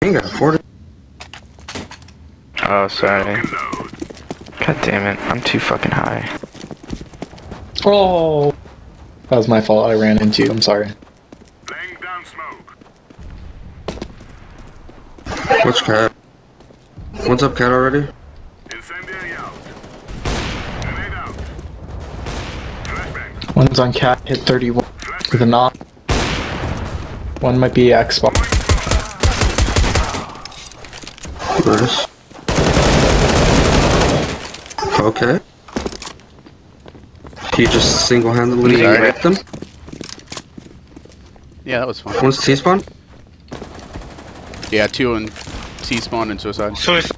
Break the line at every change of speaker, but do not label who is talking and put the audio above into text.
ain't got 40.
Oh, sorry. God damn it, I'm too fucking high.
Oh, that was my fault. I ran into you. I'm sorry.
Laying down smoke.
Which cat? What's up, cat already?
Incendiary out. Grenade out. Flashbang.
One's on cat, hit 31 with a knock. One might be Xbox.
Nice. Okay. He just single-handedly raped them?
Yeah, that was fun.
One's T-spawn?
Yeah, 2 in T-spawn and suicide.
Suicide.